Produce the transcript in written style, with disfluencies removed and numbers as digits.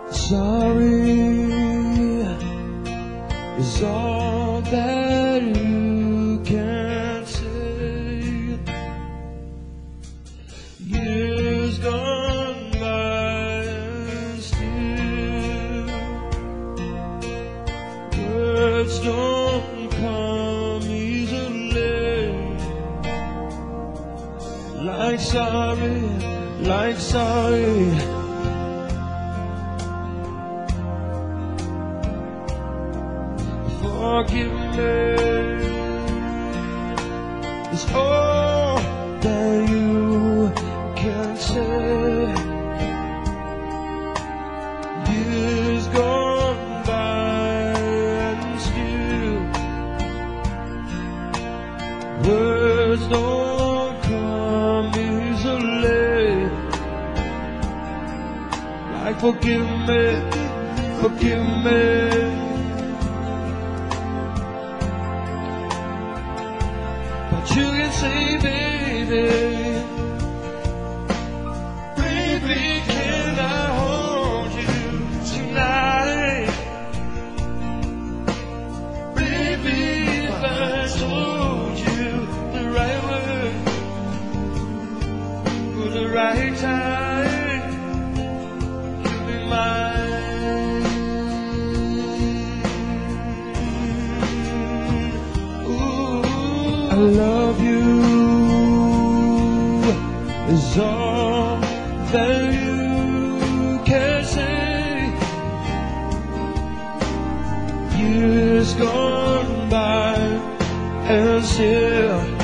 Sorry is all that you can say. Years gone by and still words don't come easily. Like sorry. Forgive me is all that you can say. Years gone by and still words don't come easily. Like forgive me. You can say, baby, can I hold you tonight? Baby, if I told you the right word for the right time, you'll be mine. Ooh, I love you is all that you can say. Years gone by and still